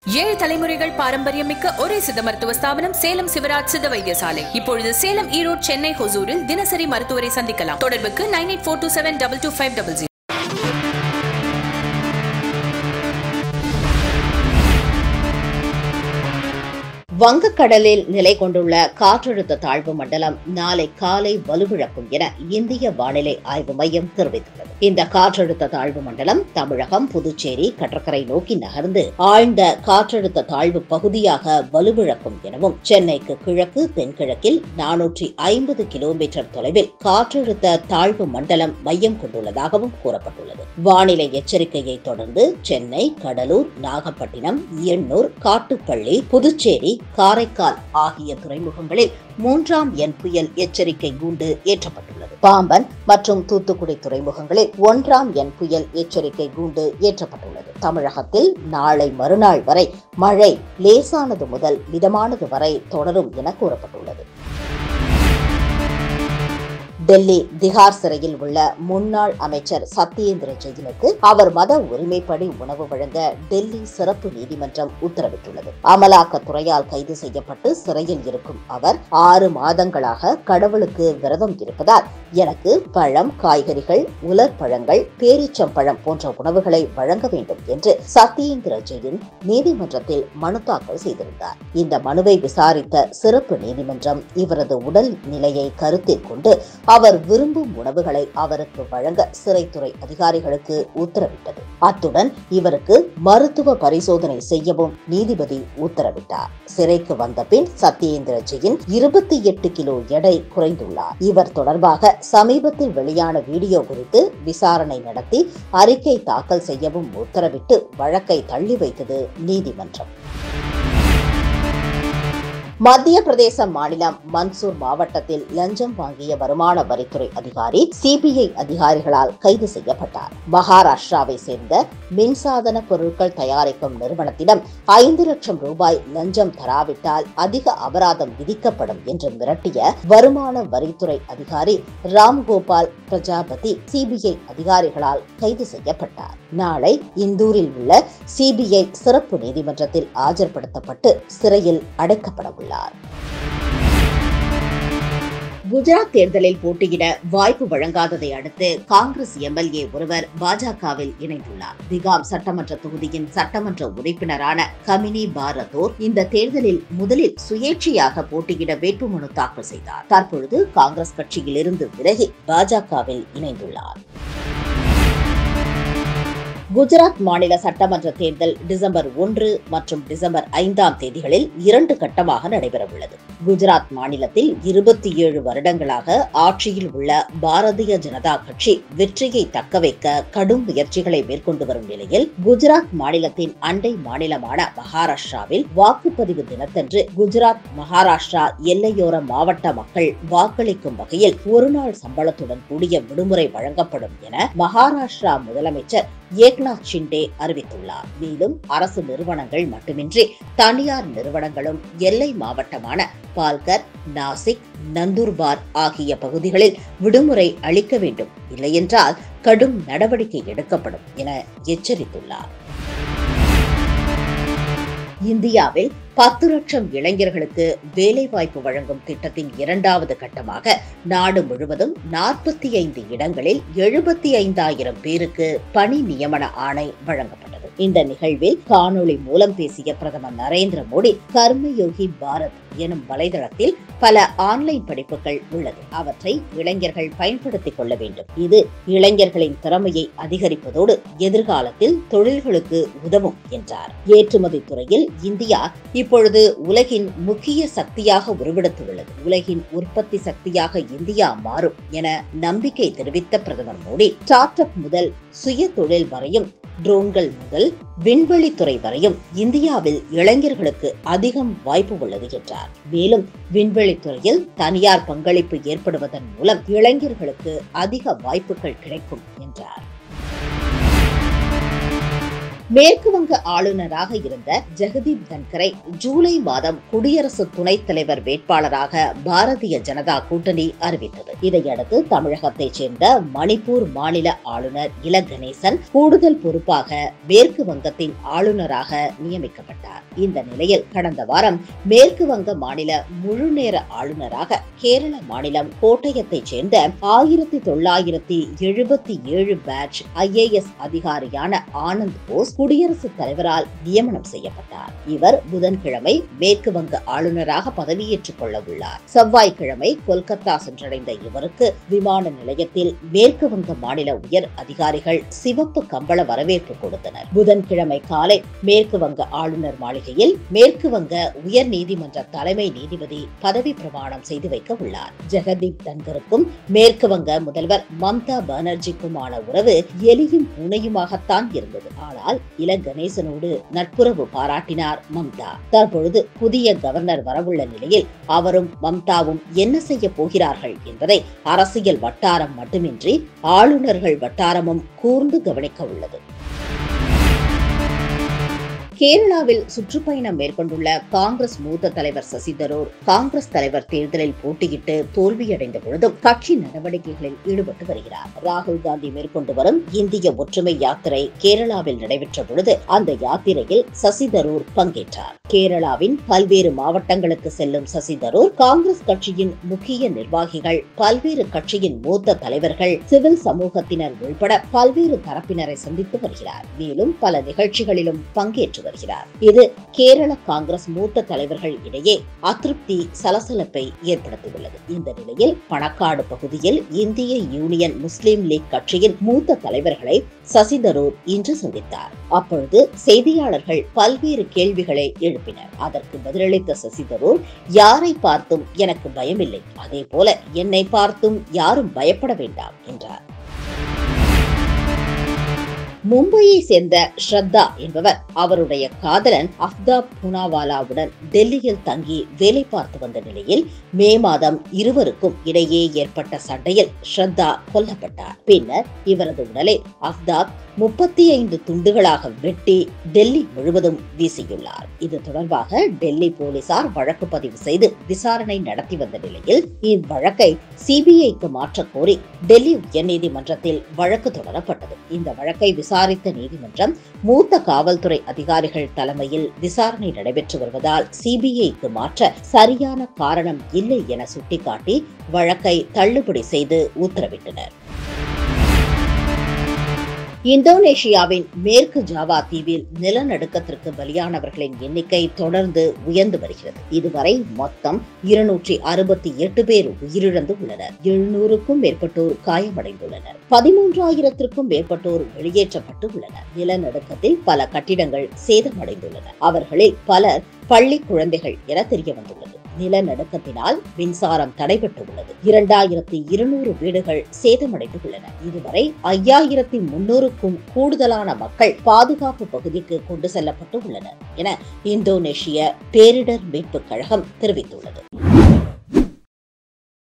ஏழு தலைமுறைகள் பாரம்பரியம் மிக்க ஒரே சித்த மருத்துவ ஸ்தாபனம் சேலம் சிவராஜ் சித்த வைத்தியசாலை. இப்பொழுது சேலம், ஈரோடு, சென்னை, ஹொசூரில் தினசரி மருத்துவரை சந்திக்கலாம். தொடர்புக்கு 9842722500. வங்கக்கடலில் நிலை கொண்டுள்ள காற்றழுத்த தாழ்வு மண்டலம் நாளை காலை வலுவிழக்கும் என இந்திய வானிலை ஆய்வு மையம் தெரிவித்துள்ளது. இந்த காற்றழுத்த தாழ்வு மண்டலம் தமிழகம், புதுச்சேரி கடற்கரை நோக்கி நகர்ந்து ஆழ்ந்த காற்றழுத்த தாழ்வு பகுதியாக வலுவிழக்கும் எனவும், சென்னைக்கு கிழக்கு தென்கிழக்கில் 450 கிலோமீட்டர் தொலைவில் காற்றழுத்த தாழ்வு மண்டலம் மையம் கொண்டுள்ளதாகவும் கூறப்பட்டுள்ளது. வானிலை எச்சரிக்கையை தொடர்ந்து சென்னை, கடலூர், நாகப்பட்டினம், எண்ணூர், காட்டுப்பள்ளி, புதுச்சேரி, காரைக்கால் ஆகிய துறைமுகங்களில் 3ஆம் எண் புயல் எச்சரிக்கை கூண்டு ஏற்றப்பட்டுள்ளது. பாம்பன் மற்றும் தூத்துக்குடி துறைமுகங்களில் 1ஆம் எண் புயல் எச்சரிக்கை கூண்டு ஏற்றப்பட்டுள்ளது. தமிழகத்தில் நாளை மறுநாள் வரை மழை லேசானது முதல் மிதமானது வரை தொடரும் என கூறப்பட்டுள்ளது. டெல்லி திஹார் சிறையில் உள்ள முன்னாள் அமைச்சர் சத்யேந்திர ஜெயினுக்கு அவர் மத உரிமைப்படி உணவு வழங்க டெல்லி சிறப்பு நீதிமன்றம் உத்தரவிட்டுள்ளது. அமலாக்கத்துறையால் கைது செய்யப்பட்டு சிறையில் இருக்கும் அவர் 6 மாதங்களாக கடவுளுக்கு விரதம் இருப்பதால் எனக்கு பழம், காய்கறிகள், உலர் பழங்கள், பேரீச்சம்பழம் போன்ற உணவுகளை வழங்க வேண்டும் என்று சத்யேந்திர ஜெயின் நீதிமன்றத்தில் மனு தாக்கல் செய்திருந்தார். இந்த மனுவை விசாரித்த சிறப்பு நீதிமன்றம் இவரது உடல் நிலையை கருத்தில் கொண்டு அவர் விரும்பும் உணவுகளை அவருக்கு வழங்க சிறைத்துறை அதிகாரிகளுக்கு உத்தரவிட்டது. அத்துடன் இவருக்கு மருத்துவ பரிசோதனை செய்யவும் நீதிபதி உத்தரவிட்டார். சிறைக்கு வந்த பின் சத்யேந்திர ஜெயின் 28 கிலோ எடை குறைந்துள்ளார். இவர் தொடர்பாக சமீபத்தில் வெளியான வீடியோ குறித்து விசாரணை நடத்தி அறிக்கை தாக்கல் செய்யவும் உத்தரவிட்டு வழக்கை தள்ளி வைத்தது நீதிமன்றம். மத்திய பிரதேச மாநிலம் மன்சூர் மாவட்டத்தில் லஞ்சம் வாங்கிய வருமான வரித்துறை அதிகாரி சிபிஐ அதிகாரிகளால் கைது செய்யப்பட்டார். மகாராஷ்டிராவை சேர்ந்த மின்சாதன பொருட்கள் தயாரிக்கும் நிறுவனத்திடம் 5 லட்சம் ரூபாய் லஞ்சம் தராவிட்டால் அதிக அபராதம் விதிக்கப்படும் என்று மிரட்டிய வருமான வரித்துறை அதிகாரி ராம்கோபால் பிரஜாபதி சிபிஐ அதிகாரிகளால் கைது செய்யப்பட்டார். நாளை இந்தூரில் உள்ள சிபிஐ சிறப்பு நீதிமன்றத்தில் ஆஜர்படுத்தப்பட்டு சிறையில் அடைக்கப்பட உள்ளார். குஜராத் தேர்தலில் போட்டியிட வாய்ப்பு வழங்காததை அடுத்து காங்கிரஸ் எம்எல்ஏ ஒருவர் பாஜகவில் இணைந்துள்ளார். திகாம் சட்டமன்ற தொகுதியின் சட்டமன்ற உறுப்பினரான கமினி பாரதோர் இந்த தேர்தலில் முதலில் சுயேட்சையாக போட்டியிட வேட்புமனு தாக்கல் செய்தார். தற்பொழுது காங்கிரஸ் கட்சியில் இருந்து விலகி பாஜகவில் இணைந்துள்ளார். குஜராத் மாநில சட்டமன்ற தேர்தல் டிசம்பர் 1 மற்றும் டிசம்பர் 5ஆம் தேதிகளில் 2 கட்டமாக நடைபெறவுள்ளது. குஜராத் மாநிலத்தில் 27 வருடங்களாக ஆட்சியில் உள்ள பாரதிய ஜனதா கட்சி வெற்றியை தக்கவைக்க கடும் முயற்சிகளை மேற்கொண்டு வரும் நிலையில், குஜராத் மாநிலத்தின் அண்டை மாநிலமான மகாராஷ்டிராவில் வாக்குப்பதிவு தினத்தன்று குஜராத் மகாராஷ்டிரா எல்லையோர மாவட்ட மக்கள் வாக்களிக்கும் வகையில் ஒருநாள் சம்பளத்துடன் கூடிய விடுமுறை வழங்கப்படும் என மகாராஷ்டிரா முதலமைச்சர் ஏக்நாத் ஷிண்டே அறிவித்துள்ளார். மேலும் அரசு நிறுவனங்கள் மட்டுமின்றி தனியார் நிறுவனங்களும் எல்லை மாவட்டமான பால்கர், நாசிக், நந்தூர்பார் ஆகிய பகுதிகளில் விடுமுறை அளிக்க வேண்டும், இல்லையென்றால் கடும் நடவடிக்கை எடுக்கப்படும் என எச்சரித்துள்ளார். இந்தியாவில் 10 லட்சம் இளைஞர்களுக்கு வேலைவாய்ப்பு வழங்கும் திட்டத்தின் 2வது கட்டமாக நாடு முழுவதும் 45 இடங்களில் 75,000 பேருக்கு பணி நியமன ஆணை வழங்கப்பட்டது. இந்த நிகழ்வில் காணொளி மூலம் பேசிய பிரதமர் நரேந்திர மோடி, கர்மயோகி பாரத் எனும் வலைதளத்தில் பல ஆன்லைன் படிப்புகள் உள்ளது. அவற்றை இளைஞர்கள் பயன்படுத்திக் கொள்ள வேண்டும். இது இளைஞர்களின் திறமையை அதிகரிப்பதோடு எதிர்காலத்தில் தொழில்களுக்கு உதவும் என்றார். ஏற்றுமதி துறையில் இந்தியா இப்பொழுது உலகின் முக்கிய சக்தியாக உருவெடுத்துள்ளது. உலகின் உற்பத்தி சக்தியாக இந்தியா மாறும் என நம்பிக்கை தெரிவித்த பிரதமர் மோடி, ஸ்டார்ட் அப் முதல் சுய தொழில் வரையும், ட்ரோன்கள் முதல் விண்வெளித்துறை வரையும் இந்தியாவில் இளைஞர்களுக்கு அதிகம் வாய்ப்பு உள்ளது என்றார். மேலும் விண்வெளித்துறையில் தனியார் பங்களிப்பு ஏற்படுவதன் மூலம் இளைஞர்களுக்கு அதிக வாய்ப்புகள் கிடைக்கும் என்றார். மேற்கு வங்க ஆளுநராக இருந்த ஜெகதீப் தன்கரை ஜூலை மாதம் குடியரசு துணைத் தலைவர் வேட்பாளராக பாரதிய ஜனதா கூட்டணி அறிவித்தது. இதையடுத்து தமிழகத்தைச் சேர்ந்த மணிப்பூர் மாநில ஆளுநர் இல கணேசன் கூடுதல் பொறுப்பாக மேற்கு வங்கத்தின் ஆளுநராக நியமிக்கப்பட்டார். இந்த நிலையில் கடந்த வாரம் மேற்கு வங்க மாநில முழுநேர ஆளுநராக கேரள மாநிலம் கோட்டயத்தைச் சேர்ந்த 1977 பேட்ச் IAS அதிகாரியான ஆனந்த் போஸ் குடியரசுத் தலைவரால் நியமனம் செய்யப்பட்டார். இவர் புதன்கிழமை மேற்கு வங்க ஆளுநராக பதவியேற்றுக் கொள்ள உள்ளார். செவ்வாய்க்கிழமை கொல்கத்தா சென்றடைந்த இவருக்கு விமான நிலையத்தில் மேற்கு வங்க மாநில உயர் அதிகாரிகள் சிவப்பு கம்பள வரவேற்பு கொடுத்தனர். புதன்கிழமை காலை மேற்கு வங்க ஆளுநர் மாளிகையில் மேற்கு வங்க உயர் நீதிமன்ற தலைமை நீதிபதி பதவி பிரமாணம் செய்து வைக்க உள்ளார். ஜெகதீப் தன்கருக்கும் மேற்கு வங்க முதல்வர் மம்தா பானர்ஜிக்குமான உறவு எலியும் பூனையுமாகத்தான் இருந்தது. ஆனால் இல கணேசனோடு நட்புறவு பாராட்டினார் மம்தா. தற்பொழுது புதிய கவர்னர் வரவுள்ள நிலையில் அவரும் மம்தாவும் என்ன செய்ய போகிறார்கள் என்பதை அரசியல் வட்டாரம் மட்டுமின்றி ஆளுநர்கள் வட்டாரமும் கூர்ந்து கவனிக்க உள்ளது. கேரளாவில் சுற்றுப்பயணம் மேற்கொண்டுள்ள காங்கிரஸ் மூத்த தலைவர் சசி தரூர் காங்கிரஸ் தலைவர் தேர்தலில் போட்டியிட்டு தோல்வியடைந்த பொழுதும் கட்சி நடவடிக்கைகளில் ஈடுபட்டு வருகிறார். ராகுல் காந்தி மேற்கொண்டு வரும் இந்திய ஒற்றுமை யாத்திரை கேரளாவில் நடைபெற்ற பொழுது அந்த யாத்திரையில் சசி தரூர் பங்கேற்றார். கேரளாவின் பல்வேறு மாவட்டங்களுக்கு செல்லும் சசி தரூர் காங்கிரஸ் கட்சியின் முக்கிய நிர்வாகிகள், பல்வேறு கட்சியின் மூத்த தலைவர்கள், சிவில் சமூகத்தினர் உள்பட பல்வேறு தரப்பினரை சந்தித்து வருகிறார். மேலும் பல நிகழ்ச்சிகளிலும் பங்கேற்று வருகிறார். இது கேரள காங்கிரஸ் மூத்த தலைவர்கள் இடையே அதிருப்தி, சலசலப்பை ஏற்படுத்தியுள்ளது. இந்த நிலையில் பணக்காடு பகுதியில் இந்திய யூனியன் முஸ்லிம் லீக் கட்சியின் மூத்த தலைவர்களை சசி தரூர் இன்று சந்தித்தார். அப்பொழுது செய்தியாளர்கள் பல்வேறு கேள்விகளை எழுப்பினர். அதற்கு பதிலளித்த சசி தரூர், யாரை பார்த்தும் எனக்கு பயமில்லை, அதே போல என்னை பார்த்தும் யாரும் பயப்பட வேண்டாம் என்றார். மும்பையை சேர்ந்த ஸ்ரத்தா என்பவர் அவருடைய காதலன் அஃப்தாப் பூனாவாலாவுடன் டெல்லியில் தங்கி வேலை பார்த்து வந்த நிலையில் மே மாதம் இருவருக்கும் இடையே ஏற்பட்ட சண்டையில் ஸ்ரத்தா கொல்லப்பட்டார். பின்னர் இவரது உடலை அஃப்தாப் 35 துண்டுகளாக வெட்டி டெல்லி முழுவதும் வீசியுள்ளார். இது தொடர்பாக டெல்லி போலீசார் வழக்கு பதிவு செய்து விசாரணை நடத்தி வந்த நிலையில் இவ்வழக்கை CBIக்கு மாற்ற கோரி டெல்லி உயர்நீதிமன்றத்தில் வழக்கு தொடரப்பட்டது. இந்த வழக்கை விசாரித்த நீதிமன்றம் மூத்த காவல்துறை அதிகாரிகள் தலைமையில் விசாரணை நடைபெற்று வருவதால் CBIக்கு மாற்ற சரியான காரணம் இல்லை என சுட்டிக்காட்டி வழக்கை தள்ளுபடி செய்து உத்தரவிட்டனர். இந்தோனேஷியாவின் மேற்கு ஜாவா தீவில் நிலநடுக்கத்திற்கு பலியானவர்களின் எண்ணிக்கை தொடர்ந்து உயர்ந்து வருகிறது. இதுவரை மொத்தம் 268 பேர் உயிரிழந்து உள்ளனர். 700க்கும் மேற்பட்டோர் காயமடைந்துள்ளனர். 13,000க்கும் மேற்பட்டோர் வெளியேற்றப்பட்டு உள்ளனர். நிலநடுக்கத்தில் பல கட்டிடங்கள் சேதமடைந்துள்ளன. அவர்களில் பலர் பள்ளி குழந்தைகள் என தெரிய வந்துள்ளது. நிலநடுக்கத்தினால் மின்சாரம் தடைபட்டுள்ளது. 2200 வீடுகள் சேதமடைந்து உள்ளன. இதுவரை 5300க்கும் கூடுதலான மக்கள் பாதுகாப்பு பகுதிக்கு கொண்டு செல்லப்பட்டு உள்ளனர் என இந்தோனேஷிய பேரிடர் மீட்புக் கழகம் தெரிவித்துள்ளது.